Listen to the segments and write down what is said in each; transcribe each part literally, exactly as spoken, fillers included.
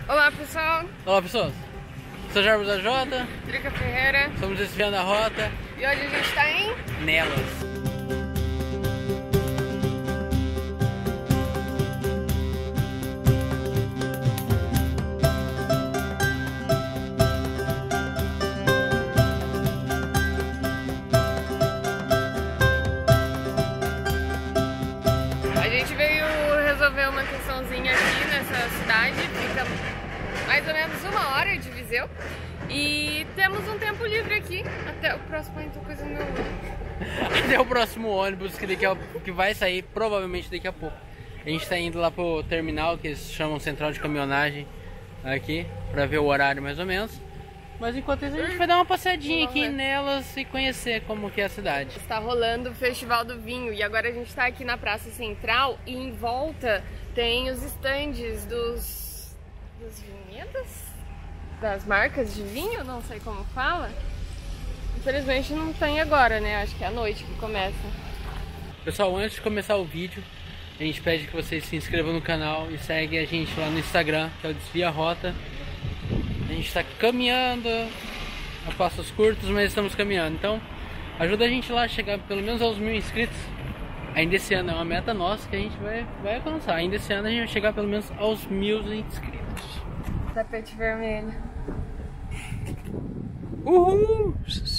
Olá pessoal, Olá pessoas, sou Jarbas da Jota, Drica Ferreira, estamos desviando a rota e hoje a gente está em Nelas. A gente veio resolver uma questãozinha aqui nessa cidade, fica mais ou menos uma hora de Viseu. E temos um tempo livre aqui até o próximo. Ai, tô coisa no meu olho. Até o próximo ônibus que, daqui a, que vai sair provavelmente daqui a pouco. A gente está indo lá pro terminal, que eles chamam Central de Caminhonagem, aqui, para ver o horário mais ou menos. Mas enquanto isso a gente vai dar uma passeadinha aqui Nelas e conhecer como que é a cidade. Está rolando o Festival do Vinho e agora a gente está aqui na Praça Central e em volta tem os estandes dos, dos vinhedos, das marcas de vinho, não sei como fala. Infelizmente não tem agora, né? Acho que é à noite que começa. Pessoal, antes de começar o vídeo, a gente pede que vocês se inscrevam no canal e seguem a gente lá no Instagram, que é o Desvia Rota. A gente está caminhando a passos curtos, mas estamos caminhando. Então, ajuda a gente lá a chegar pelo menos aos mil inscritos. Ainda esse ano é uma meta nossa que a gente vai, vai alcançar. Ainda esse ano a gente vai chegar pelo menos aos mil inscritos. Tapete vermelho. Uhul!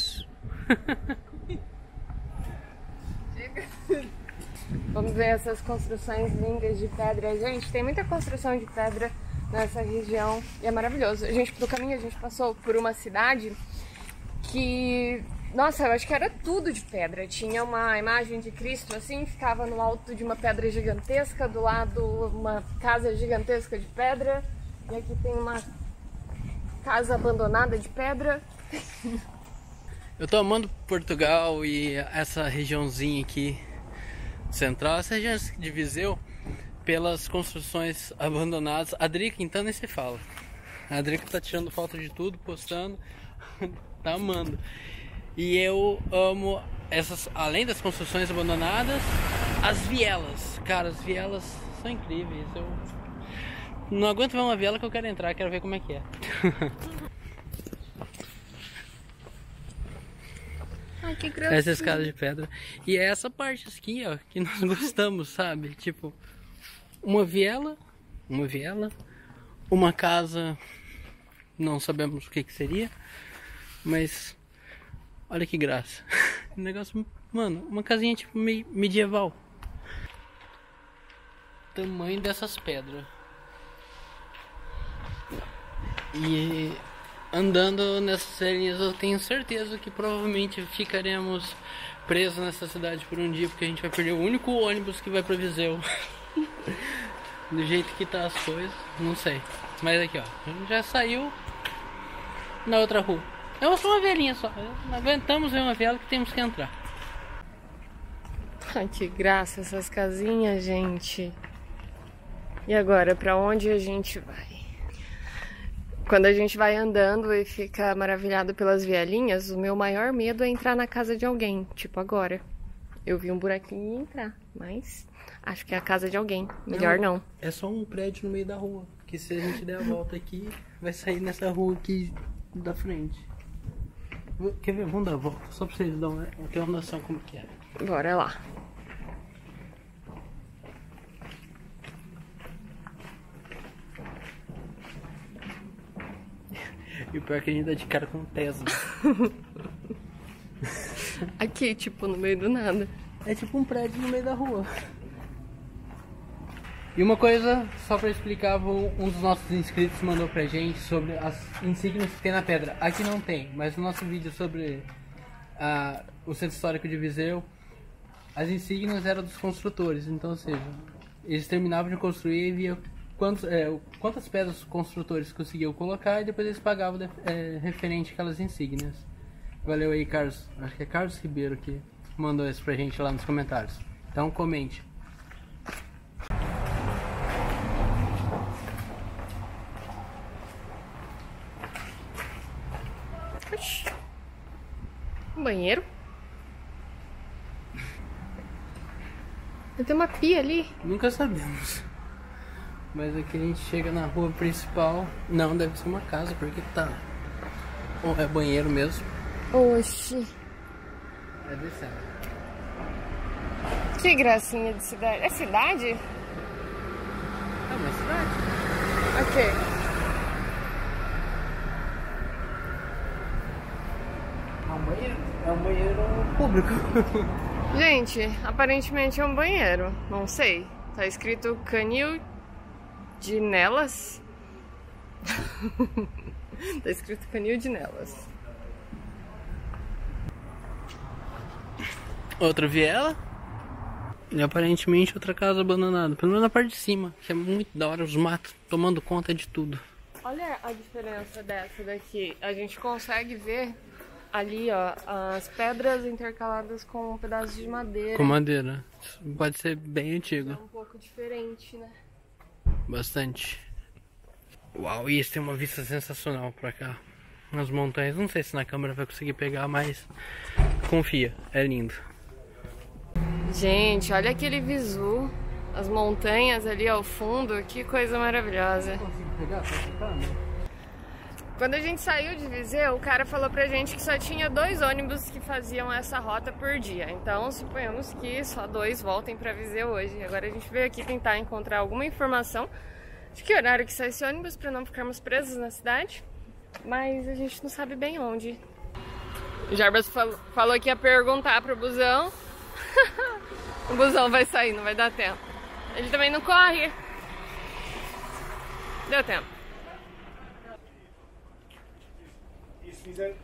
Vamos ver essas construções lindas de pedra. Gente, tem muita construção de pedra nessa região e é maravilhoso. A gente, pelo caminho, a gente passou por uma cidade que, nossa, eu acho que era tudo de pedra. Tinha uma imagem de Cristo assim, ficava no alto de uma pedra gigantesca, do lado uma casa gigantesca de pedra, e aqui tem uma casa abandonada de pedra. Eu tô amando Portugal e essa regiãozinha aqui central, essa região de Viseu, pelas construções abandonadas. A Drica então nem se fala. A Drica tá tirando foto de tudo, postando, tá amando. E eu amo essas, além das construções abandonadas, as vielas. Cara, as vielas são incríveis. Eu não aguento ver uma viela que eu quero entrar, quero ver como é que é. Ai, que gracinha. Essa escada de pedra. E é essa parte aqui, ó, que nós gostamos, sabe? Tipo, uma viela, uma viela, uma casa, não sabemos o que que seria, mas olha que graça. Um negócio, mano, uma casinha tipo meio medieval. Tamanho dessas pedras. E andando nessas linhas eu tenho certeza que provavelmente ficaremos presos nessa cidade por um dia, porque a gente vai perder o único ônibus que vai pra Viseu. Do jeito que tá as coisas, não sei. Mas aqui ó, a gente já saiu na outra rua. É só uma velhinha só, não aguentamos ver uma vela que temos que entrar. Ai, que graça essas casinhas, gente. E agora, pra onde a gente vai? Quando a gente vai andando e fica maravilhado pelas vielinhas, o meu maior medo é entrar na casa de alguém, tipo agora. Eu vi um buraquinho e entrar, mas acho que é a casa de alguém, melhor não. não. É só um prédio no meio da rua, que se a gente der a volta aqui, vai sair nessa rua aqui da frente. Quer ver? Vamos dar a volta, só pra vocês darem uma, ter uma noção como que é. Bora lá. E o pior é que a gente dá de cara com um Tesla. Aqui, tipo, no meio do nada. É tipo um prédio no meio da rua. E uma coisa, só pra explicar, um dos nossos inscritos mandou pra gente sobre as insígnias que tem na pedra. Aqui não tem, mas no nosso vídeo sobre uh, o centro histórico de Viseu, as insígnias eram dos construtores. Então, ou seja, eles terminavam de construir e via quantos, é, quantas pedras os construtores conseguiam colocar e depois eles pagavam de, é, referente àquelas insígnias. Valeu aí, Carlos. Acho que é Carlos Ribeiro que mandou isso pra gente lá nos comentários. Então comente. Um banheiro? Tem uma pia ali. Nunca sabemos. Mas aqui a gente chega na rua principal. Não, deve ser uma casa, porque tá... Ou é banheiro mesmo. Oxi. É descendo. Que gracinha de cidade. É cidade? É uma cidade. Ok. É um banheiro. É um banheiro público. Gente, aparentemente é um banheiro. Não sei. Tá escrito Canil de Nelas. Tá escrito Canil de Nelas. Outra viela. E aparentemente outra casa abandonada. Pelo menos na parte de cima. Que é muito da hora, os matos tomando conta de tudo. Olha a diferença dessa daqui. A gente consegue ver ali, ó, as pedras intercaladas com um pedaço de madeira. Com madeira. Pode ser bem antigo. É um pouco diferente, né? Bastante. Uau, e isso tem uma vista sensacional pra cá. Nas montanhas. Não sei se na câmera vai conseguir pegar, mas confia, é lindo. Gente, olha aquele visu. As montanhas ali ao fundo, que coisa maravilhosa. Consigo pegar? Tá ficando? Quando a gente saiu de Viseu, o cara falou pra gente que só tinha dois ônibus que faziam essa rota por dia. Então, suponhamos que só dois voltem pra Viseu hoje. Agora a gente veio aqui tentar encontrar alguma informação de que horário que sai esse ônibus pra não ficarmos presos na cidade. Mas a gente não sabe bem onde. O Jarbas falou, falou que ia perguntar pro busão. O busão vai sair, não vai dar tempo. Ele também não corre. Deu tempo. Fizer...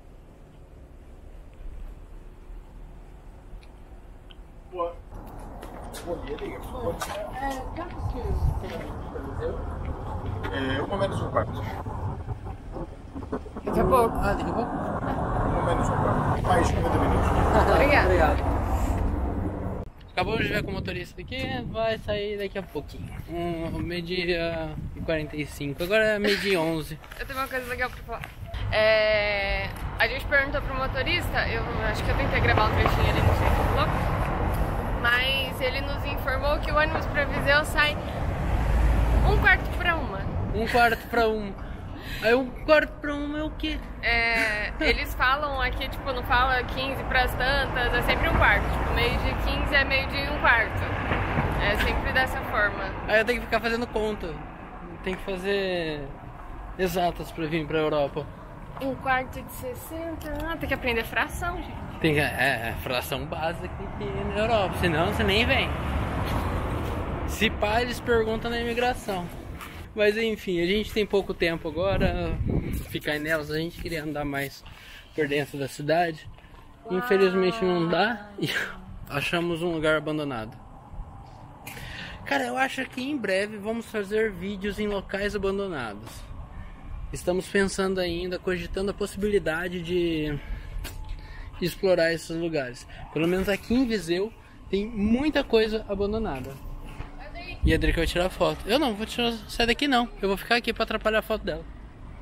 Boa. Bom dia, diga. Bom dia. É, quantos que você É, uma menos um quarto. Daqui a pouco. Ah, daqui a pouco? Uma menos um quarto. Mais cinquenta minutos. Obrigada. Obrigado. Acabamos de ver com o motorista aqui, vai sair daqui a pouquinho. Um, meio-dia e quarenta e cinco, agora é meio-dia e onze. Eu tenho uma coisa legal pra falar. É, a gente perguntou pro motorista, eu acho que eu tentei gravar um trechinho ali, não sei o que falou, mas ele nos informou que o ônibus pra Viseu sai um quarto pra uma. Um quarto pra uma. Aí um quarto pra uma é o quê? É, eles falam aqui, tipo, não fala quinze pras tantas, é sempre um quarto. Tipo, meio de quinze é meio de um quarto. É sempre dessa forma. Aí eu tenho que ficar fazendo conta. Tem que fazer exatas pra vir pra Europa. Um quarto de sessenta, ah, tem que aprender fração, gente. Tem que, é, é fração básica aqui na Europa, senão você nem vem. Se pá, eles perguntam na imigração. Mas enfim, a gente tem pouco tempo agora, ficar nelas, a gente queria andar mais por dentro da cidade. Uau. Infelizmente não dá e achamos um lugar abandonado. Cara, eu acho que em breve vamos fazer vídeos em locais abandonados. Estamos pensando ainda, cogitando a possibilidade de explorar esses lugares. Pelo menos aqui em Viseu tem muita coisa abandonada. E a Drica vai tirar foto. Eu não, vou tirar, sair daqui não. Eu vou ficar aqui pra atrapalhar a foto dela.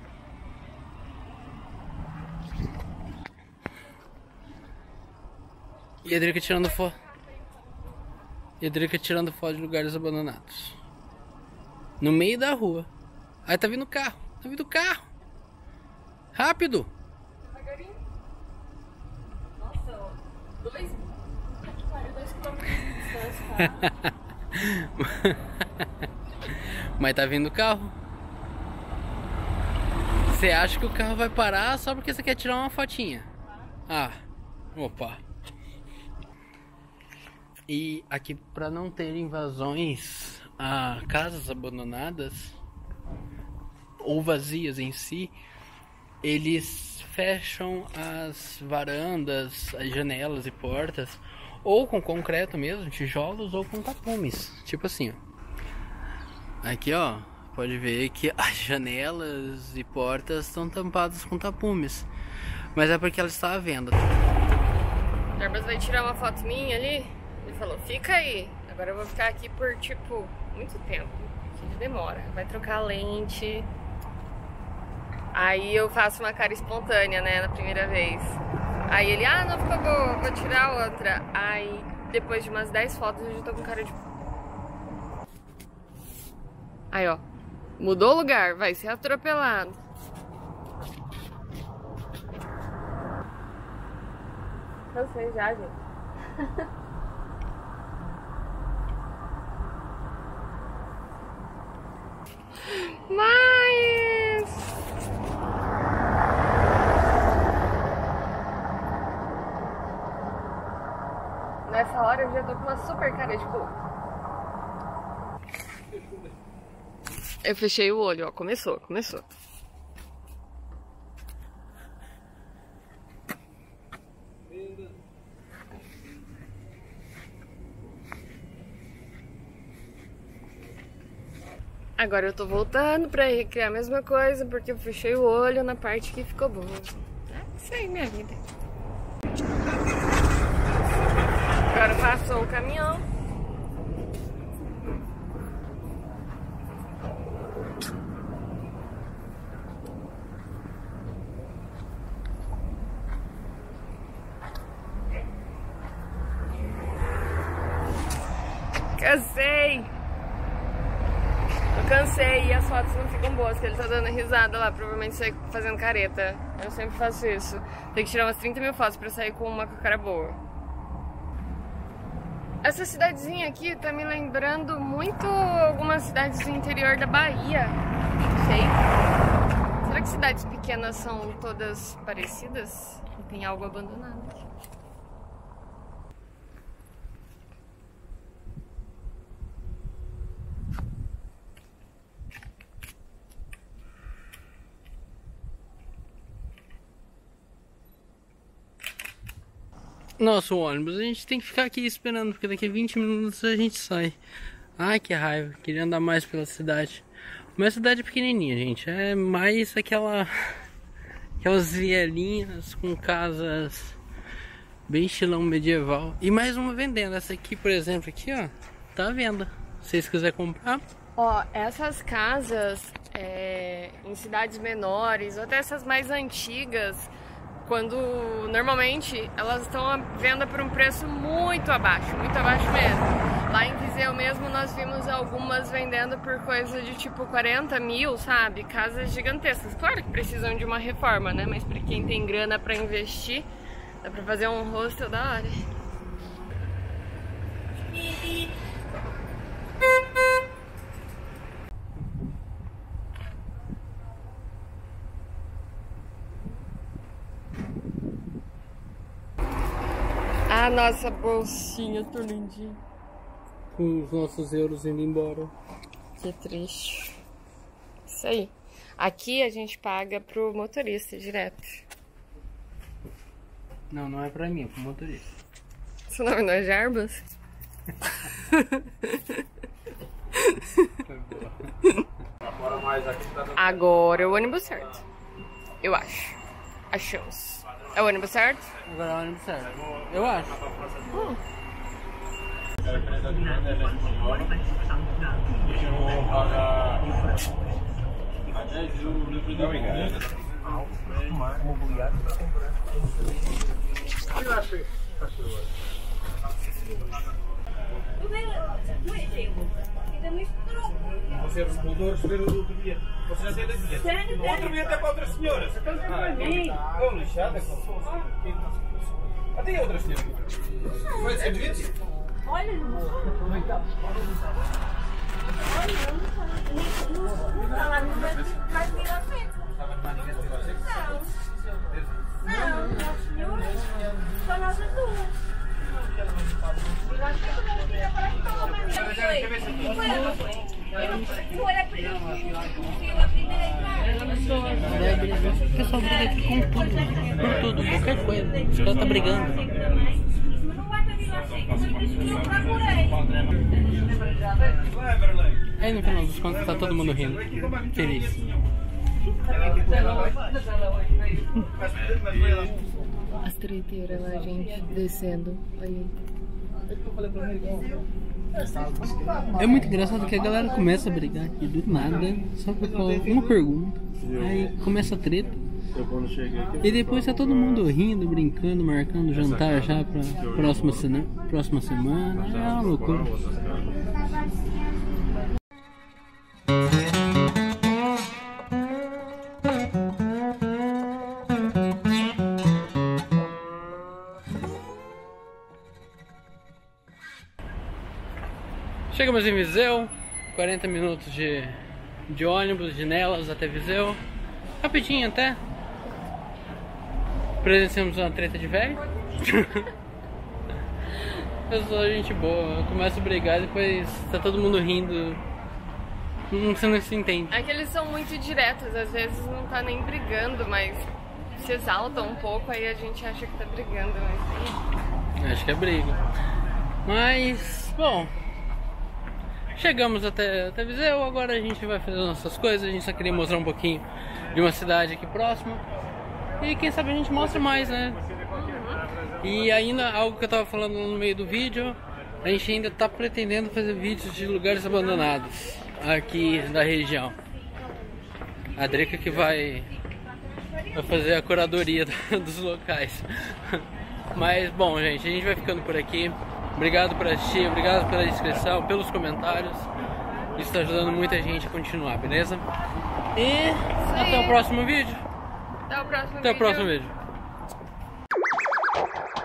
E a Drica tirando foto. E a Drica tirando foto de lugares abandonados. No meio da rua. Aí tá vindo o carro. Tá vindo o carro. Rápido. Devagarinho. Nossa, dois... dois quilômetros de distância, cara. Mas tá vindo o carro. Você acha que o carro vai parar só porque você quer tirar uma fotinha? Ah, opa. E aqui, para não ter invasões a casas abandonadas ou vazias em si, eles fecham as varandas, as janelas e portas, ou com concreto mesmo, tijolos, ou com tapumes. Tipo assim, ó. Aqui, ó, pode ver que as janelas e portas estão tampadas com tapumes. Mas é porque ela está à venda. O Jarbas vai tirar uma foto minha ali. Ele falou, fica aí. Agora eu vou ficar aqui por, tipo, muito tempo. Que demora. Vai trocar a lente. Aí eu faço uma cara espontânea, né, na primeira vez. Aí ele, ah, não ficou boa, vou tirar outra. Aí, depois de umas dez fotos, eu já tô com cara de... Aí, ó. Mudou o lugar, vai ser atropelado. Cansei já, gente. Mas... nessa hora eu já tô com uma super cara de cu. Eu fechei o olho, ó. Começou, começou. Agora eu tô voltando pra recriar a mesma coisa, porque eu fechei o olho na parte que ficou boa. É isso aí, minha vida. Agora passou o caminhão. Cansei! Eu cansei e as fotos não ficam boas, porque ele tá dando risada lá, provavelmente sai fazendo careta. Eu sempre faço isso. Tem que tirar umas trinta mil fotos pra sair com uma com a cara boa. Essa cidadezinha aqui tá me lembrando muito algumas cidades do interior da Bahia. Não sei. Será que cidades pequenas são todas parecidas? E tem algo abandonado aqui. Nosso ônibus, a gente tem que ficar aqui esperando, porque daqui a vinte minutos a gente sai. Ai, que raiva, queria andar mais pela cidade. Mas a cidade é pequenininha, gente, é mais aquela... aquelas vielinhas com casas bem estilão medieval. E mais uma vendendo, essa aqui, por exemplo, aqui, ó, tá à venda. Se vocês quiserem comprar. Ó, essas casas é, em cidades menores, ou até essas mais antigas, quando normalmente elas estão à venda por um preço muito abaixo, muito abaixo mesmo. Lá em Viseu mesmo nós vimos algumas vendendo por coisa de tipo quarenta mil, sabe? Casas gigantescas. Claro que precisam de uma reforma, né? Mas pra quem tem grana pra investir, dá pra fazer um hostel da hora. A nossa bolsinha, tô lindinha. Com os nossos euros indo embora. Que triste. Isso aí. Aqui a gente paga pro motorista direto. Não, não é pra mim, é pro motorista. Seu nome não é Jarbas? Agora é o ônibus certo. Eu acho. Achamos. É o ônibus certo? Agora é o ônibus certo. Eu acho. Hum. Você voltou a receber o outro bilhete. Você já tem daqui. Outro bilhete é para outra senhora. Você está para mim. Não, lixada. Até outra senhora. Vai ser bilhete? Olha, olha, não fala, não vai vir a frente. Não, não, senhora, só nós duas. O pessoal briga aqui com tudo, por tudo, qualquer coisa. Os caras estão brigando. Aí no final dos contos tá todo mundo rindo, feliz. As treiteiras lá, gente, descendo. Aí. É muito engraçado que a galera começa a brigar aqui do nada, só por uma pergunta. Aí começa a treta. E depois tá todo mundo rindo, brincando, marcando jantar já pra próxima, sena, próxima semana. É uma loucura. Chegamos em Viseu, quarenta minutos de, de ônibus, de Nelas até Viseu. Rapidinho até. Presenciamos uma treta de velho. Eu sou gente boa, eu começo a brigar e depois tá todo mundo rindo. Você não se entende. É que eles são muito diretos, às vezes não tá nem brigando, mas se exaltam um pouco, aí a gente acha que tá brigando, mas... Acho que é briga. Mas, bom, chegamos até, até Viseu, agora a gente vai fazer nossas coisas. A gente só queria mostrar um pouquinho de uma cidade aqui próxima. E quem sabe a gente mostra mais, né? E ainda, algo que eu tava falando no meio do vídeo, a gente ainda tá pretendendo fazer vídeos de lugares abandonados aqui da região. A Drica que vai, vai fazer a curadoria dos locais. Mas, bom, gente, a gente vai ficando por aqui. Obrigado por assistir, obrigado pela inscrição, pelos comentários. Isso tá ajudando muita gente a continuar, beleza? E até o próximo vídeo. Até o próximo Até vídeo. o próximo vídeo.